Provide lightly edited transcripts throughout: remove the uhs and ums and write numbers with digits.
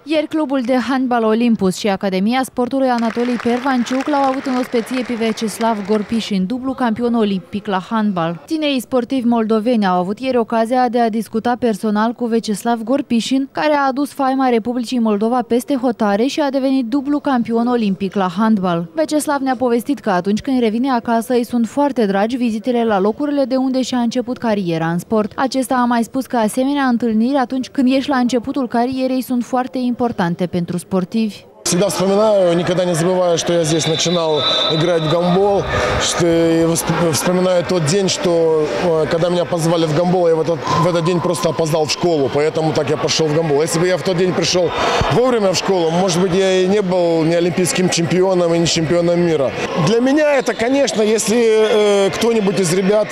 Ieri clubul de handbal Olympus și Academia Sportului Anatolii Pervanciuc l-au avut în ospăție pe Vyacheslav Gorpișin, dublu campion olimpic la handbal. Tinerii sportivi moldoveni au avut ieri ocazia de a discuta personal cu Vyacheslav Gorpișin, care a adus faima Republicii Moldova peste hotare și a devenit dublu campion olimpic la handbal. Vyacheslav ne-a povestit că atunci când revine acasă îi sunt foarte dragi vizitele la locurile de unde și-a început cariera în sport. Acesta a mai spus că asemenea întâlniri atunci când ești la începutul carierei sunt foarte importante pentru sportivi. Всегда вспоминаю, никогда не забываю, что я здесь начинал играть в гандбол, что вспоминаю тот день, что когда меня позвали в гандбол, я в этот день просто опоздал в школу, поэтому так я пошел в гандбол. Если бы я в тот день пришел вовремя в школу, может быть, я и не был ни олимпийским чемпионом, и ни чемпионом мира. Для меня это, конечно, если кто-нибудь из ребят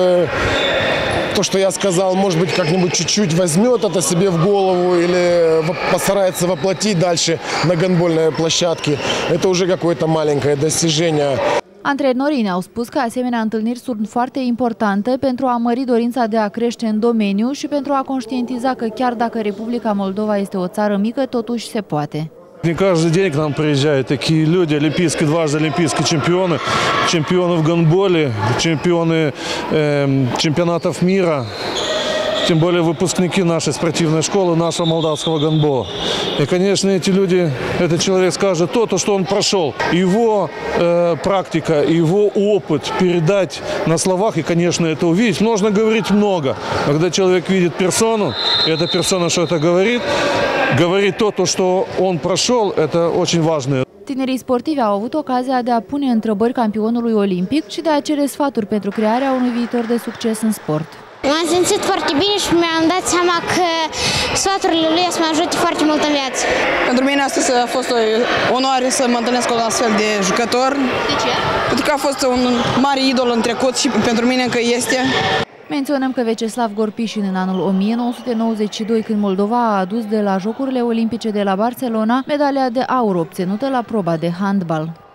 то, что я сказал, может быть, как-нибудь чуть-чуть возьмет это себе в голову или постарается воплотить дальше на гандбольной площадке, это уже какое-то маленькое достижение. Antrenorii ne-au spus că asemenea întâlniri sunt foarte importante pentru a mări dorința de a crește în domeniu și pentru a conștientiza că chiar dacă Republica Moldova este o țară mică, totuși se poate. Не каждый день к нам приезжают такие люди, дважды олимпийские чемпионы, чемпионы в гандболе, чемпионы чемпионатов мира, тем более выпускники нашей спортивной школы, нашего молдавского гандбола. И, конечно, эти люди, этот человек скажет то, что он прошел. Его практика, его опыт передать на словах и, конечно, это увидеть. Нужно говорить много. Когда человек видит персону, и эта персона что-то говорит то, что он прошел, это очень важно. Tinerii sportivi au avut ocazia de a pune întrebări campionului olimpic și de a cere sfaturi pentru crearea unui viitor de succes în sport. M-am simțit foarte bine și mi-am dat seama că sfaturile lui să mă ajute foarte mult în viață. Pentru mine astăzi a fost o onoare să mă întâlnesc cu un astfel de jucător. De ce? Pentru că a fost un mare idol în trecut și pentru mine încă este. Menționăm că Vyacheslav Gorpișin în anul 1992, când Moldova a adus de la Jocurile Olimpice de la Barcelona medalia de aur obținută la proba de handbal.